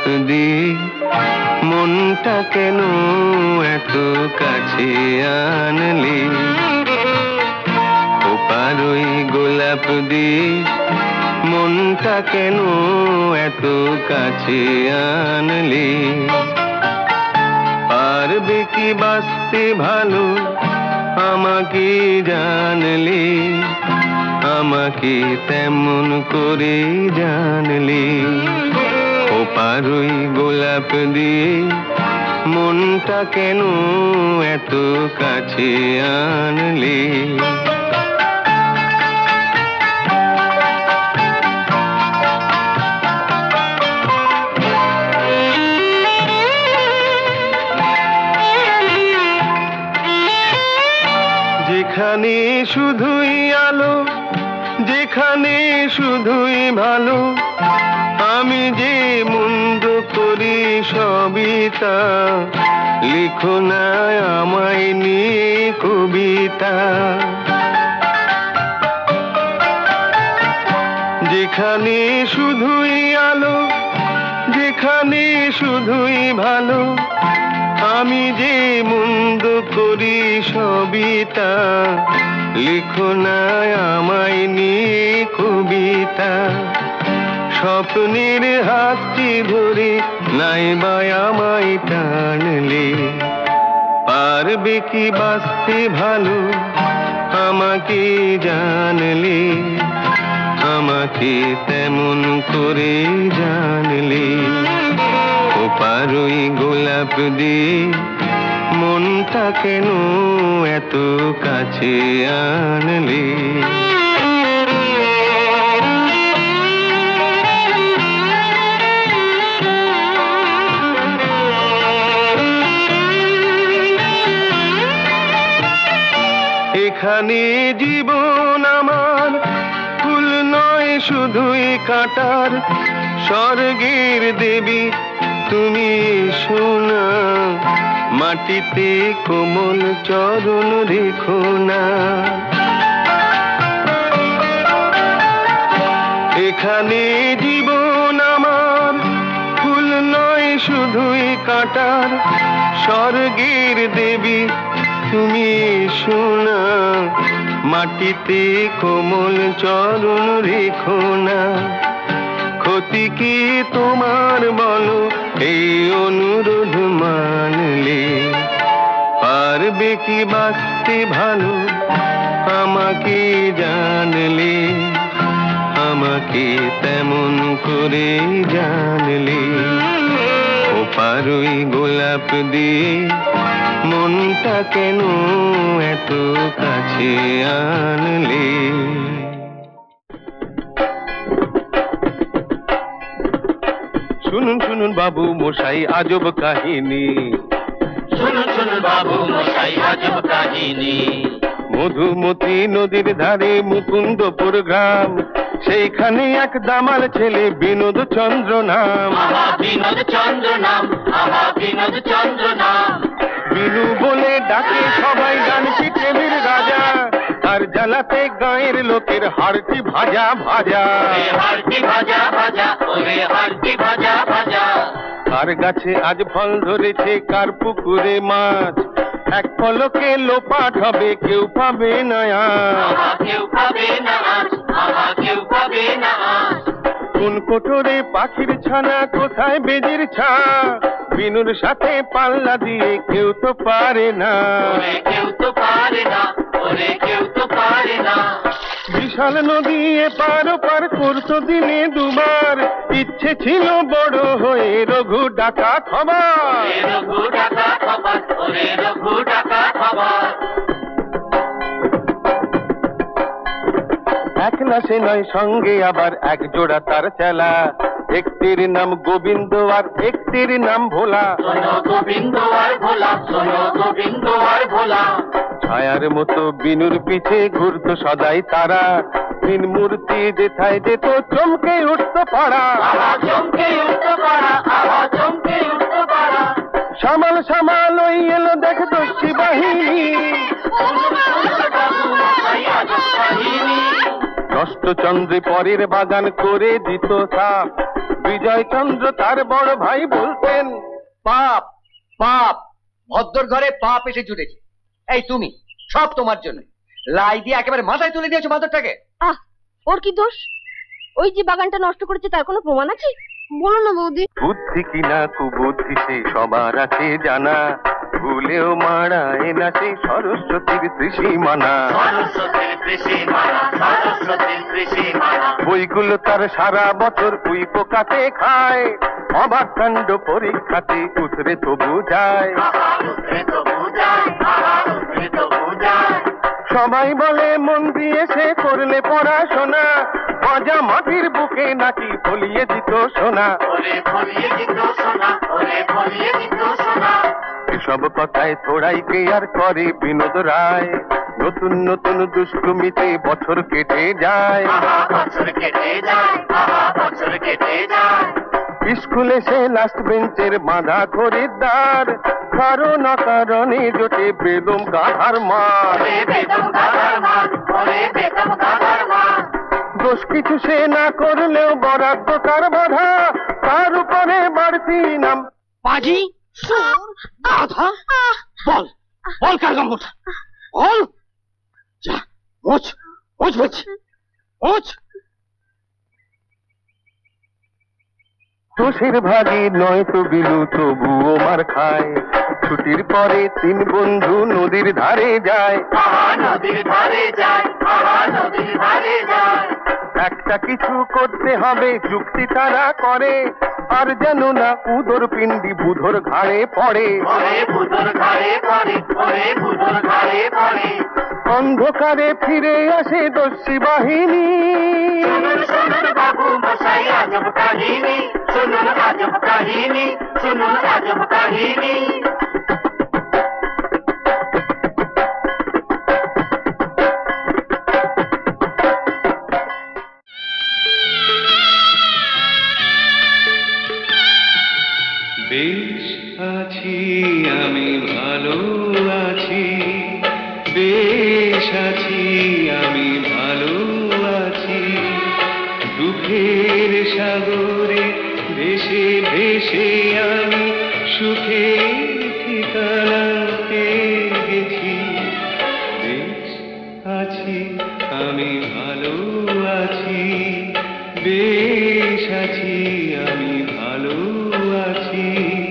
দি মনটা কেন এত কাছে আনলি ওপারই গোলাপ দি মনটা কেন এত কাছে আনলি পারবে কি বাঁচতে ভালো আমাকে জানলি আমাকে তেমন করে জানলি ওপারই গোলাপ দিয়ে মনটা কেন এত কাছে আনলি যেখানে শুধুই আলো যেখানে শুধুই ভালো আমি যে মন্দ করি সবিতা লিখো না আমায় নিয়ে কবিতা যেখানে শুধুই আলো যেখানে শুধুই ভালো আমি যে মন্দ করি সবিতা লিখো না আমায় নিয়ে কবিতা স্বপ্নের হাতটি ধরে নাইবা আমায় টানলে পারবে কি বাঁচতে ভালো আমাকে জানলে আমাকে তেমন করে জানলে ওপারই গোলাপ দিয়ে মনটা কেন এত কাছে আনলে এখানে জীবন আমার ফুল নয় শুধুই কাঁটার স্বর্গের দেবী তুমি সোনা মাটিতে কোমল চরণ রেখো না এখানে জীবন আমার ফুল নয় শুধুই কাঁটার স্বর্গের দেবী তুমি সোনা মাটিতে কোমল চরণ রেখো না ক্ষতি কি তোমার বলো এই অনুরোধ মানলে পারবে কি বাঁচতে ভালো আমাকে জানলে আমাকে তেমন করে জানলে ওপারই গোলাপ দিয়ে মনটা কেন এত কাছে আনলে শুনুন শুনুন বাবু মশাই আজব কাহিনী শুনুন শুনুন বাবু মশাই আজব কাহিনী মধুমতি নদীর ধারে মুকুন্দপুর গ্রাম সেইখানে এক দামাল ছেলে বিনোদ চন্দ্র নাম বিনোদ চন্দ্র নাম বিনোদ চন্দ্র নাম বিনু বলে ডাকে সবাই জানছি প্রেমের রাজা আর জ্বালাতে গাঁয়ের লোকের হাড়টি ভাজা ভাজা হাড়টি ভাজা ভাজা ওরে হাড়টি ভাজা ভাজা কার গাছে আজ ফল ধরেছে কার পুকুরে মাছ এক পলকে লোপাট হবে কেউ পাবে না কেউ পাবে না কেউ পাবে না কোন কোটরে পাখির ছানা কোথায় বেজির ছা বিনুর সাথে পাল্লা দিয়ে কেউ তো পারে না কেউ তো পারে না কেউ তো পারে না বিশাল নদী এপার ওপার করতো দিনে দুবার ইচ্ছে ছিল বড় হয়ে রঘু ডাকা খবর রঘু ডাকা খবর রঘু ডাকা খবর একলা সে নয় সঙ্গে আবার এক জোড়া তার চেলা একটির নাম গোবিন্দ আর একটির নাম ভোলা শোনো গোবিন্দ আর ভোলা শোনো গোবিন্দ আর ভোলা ছায়ার মতো বিনুর পিছে ঘুরতো সদাই তারা তিন মূর্তি যেথায় যেত চমকে উঠতো পাড়া চমকে উঠতো পাড়া চমকে উঠতো পাড়া সামাল সামাল ওই এলো দেখ দস্যি বাহিনী নষ্টচন্দ্রে পরের বাগান করে দিত সাপ। বিজয়চন্দ্র তার বড় ভাই বলতেন, পাপ পাপ, ভদ্র ঘরে পাপ এসে জুটেছে। এই তুমি, সব তোমার জন্য। লাই দিয়ে একেবারে মাথায় তুলে দিয়েছো বাঁদরটাকে। আহ, ওর কি দোষ? ওই যে বাগানটা নষ্ট করেছে তার কোনো প্রমাণ আছে? বলো না বৌদি। বুদ্ধি কিনা কুবুদ্ধি সে সবার আছে জানা, ভুলেও মারায় না সে সরস্বতীর ত্রিসীমানা। বইগুলো তার সারা বছর উই পোকাতে খায়, অবাক কাণ্ড পরীক্ষাতে উতরে তবু যায়। সবাই বলে মন দিয়ে সে করলে পড়াশোনা, মজা মাটির বুকে নাকি ফলিয়ে দিত সোনা। এসব কথায় থোড়াই কেয়ার করে বিনোদ রায়, নতুন নতুন দুষ্টুমিতে বছর কেটে যায়। স্কুলে সে লাস্ট বেঞ্চের বাঁধা খরিদ্দার, কারণ অকারণে জোটে বেদম গাধার মার। দোষ কিছু সে না করলেও বরাদ্দ তার বাধা, তার উপরে বাড়তি নাম পাজি গাধা। বল বল কার গম্বটা, বল। যা মোচ মোচ বলছি, মোচ। দোষের ভাগে নয় তো বিলু তবুও মার খায়, ছুটির পরে তিন বন্ধু নদীর ধারে যায়। একটা কিছু করতে হবে যুক্তি তারা করে, আর যেন না উদর পিণ্ডি বুধর ঘাড়ে পড়ে। অন্ধকারে ফিরে আসে দস্যি বাহিনী, বেশ আছি আমি, ভালো আছি, বেশ আছি আমি, ভালো আছি। দুঃখের সাগরে ভেসে ভেসে আমি সুখের ঠিকানা পেয়ে গেছি। বেশ আছি আমি, ভালো আছি, বেশ আছি আমি, ভালো আছি।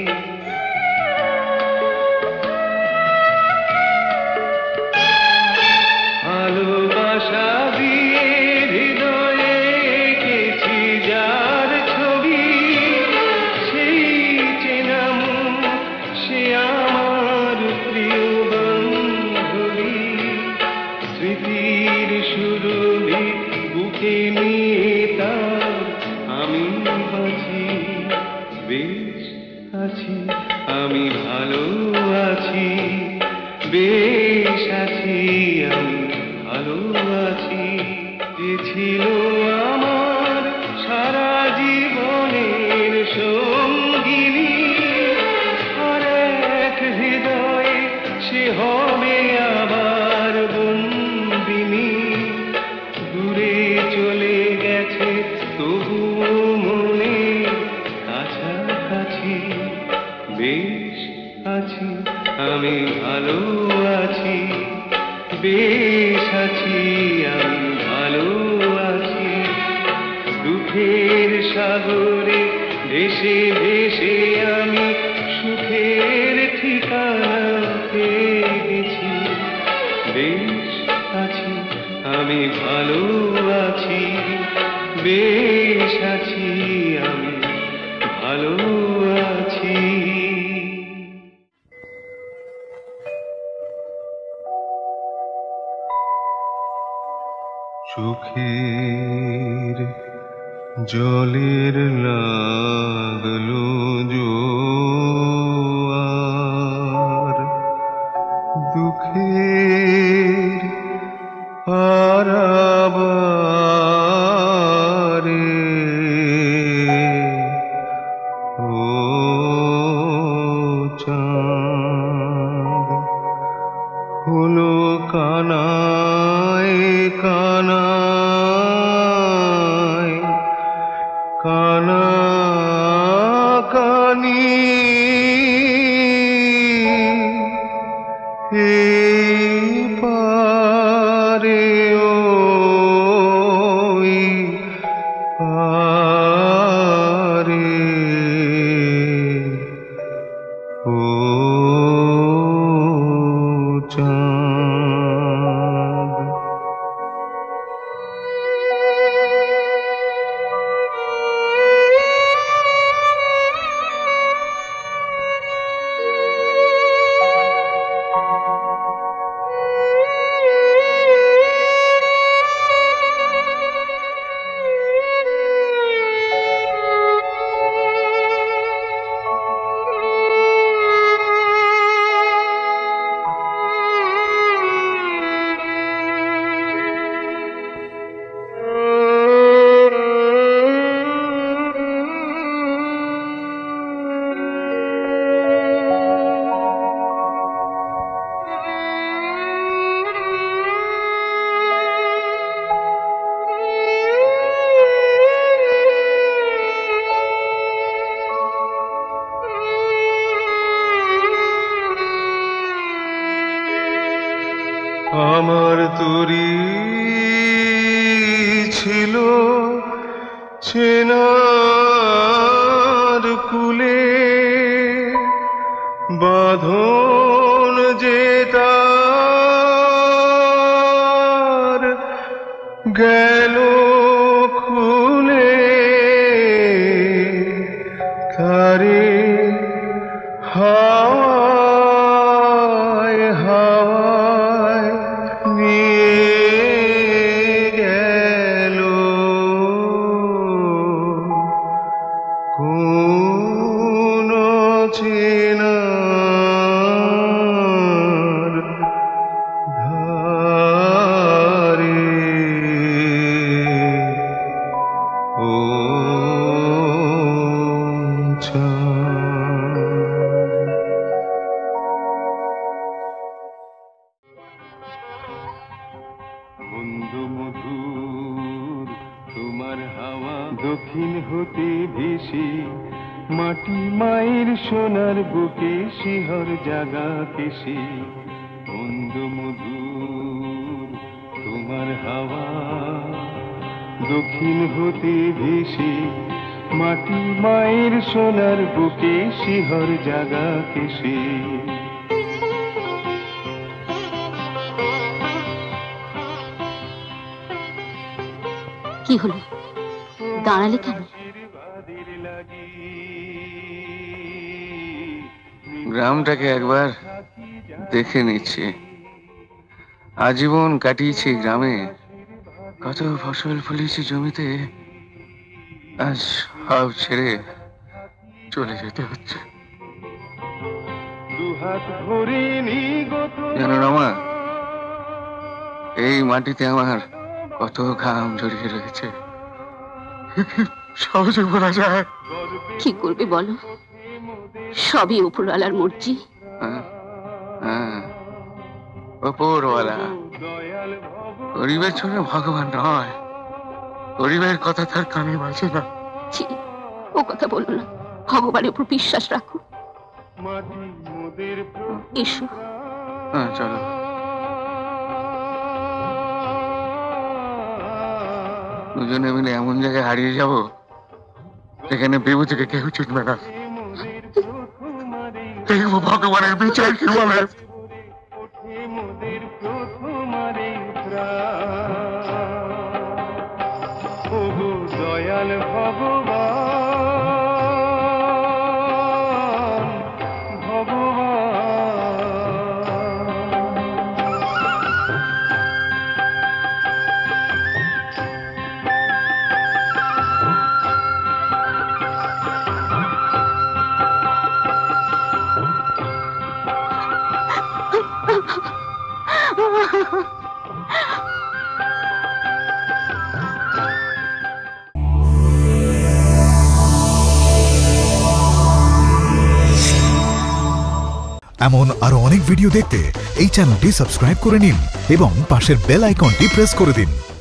ভালোবাসা দিয়ে হৃদয়ে এঁকেছি যার ছবি, সেই চেনা মুখ, সে আমার প্রিয় বান্ধবী। স্মৃতির সুরভি বুকে নিয়ে তার আমি বাঁচি। বেশ আছি আমি, ভালো আছি, বেশ আছি আমি, ভালো আছি। যে ছিল আমার সারা জীবনের সঙ্গিনী, আর এক হৃদয়ে সে হবে আবার বন্দিনী। দূরে চলে গেছে তবুও মনে কাছাকাছি। বেশ আছি আমি, ভালো আছি, বেশ আছি আমি, ভালো আছি। দুঃখের সাগরে ভেসে ভেসে আমি সুখের ঠিকানা পেয়ে গেছি। বেশ আছি আমি, ভালো আছি, বেশ আছি আমি, ভালো আছি। সুখের জলের লাগলো জোয়ার, দুঃখের পারাবারে ও চাঁদ হলো কানায় কানায় কানা কানি এই পারে ওই পারে ও চাঁদ। আমার তরি ছিল চেনার কুলে বাঁধন যে তার গেল খুলে তারে হাওয়ায় হাওয়ায় নিয়ে গেল কোন চেনার ধারে ও চাঁদ। বন্ধু মধুর তোমার হাওয়া দক্ষিণ হতে ভেসে মাটি মায়ের সোনার বুকে শিহর জাগা কেশে। বন্ধু মধুর তোমার হাওয়া দক্ষিণ হতে ভেসে মাটি মায়ের সোনার বুকে শিহর জাগা কেশে। কি হলো, দাঁড়ালে কেন? গ্রামটাকে একবার দেখে নিচ্ছি। আজীবন কাটিয়েছি গ্রামে, কত ফসল ফলিয়েছি জমিতে, আজ সব ছেড়ে চলে যেতে হচ্ছে। জানো রমা, এই মাটিতে আমার কত ঘাম জড়িয়ে রয়েছে, সহজে বলা যায়। কি করবে বলো, সবই উপরওয়ালার মর্জি। ওপরওয়ালা গরিবের জন্য ভগবান নয়, গরিবের কথা তার কানে বাজে না। ছি, ও কথা বলো না, ভগবানের উপর বিশ্বাস রাখো। এসো। হ্যাঁ চলো। দুজনে মিলে এমন জায়গায় হারিয়ে যাব যেখানে বিভূতিকে কেউ চিনবে না। দেখবো ভগবানের বিচার কি বলে। দয়াল ভগবান এমন আরো অনেক ভিডিও দেখতে এই চ্যানেলটি সাবস্ক্রাইব করে নিন এবং পাশের বেল আইকনটি প্রেস করে দিন।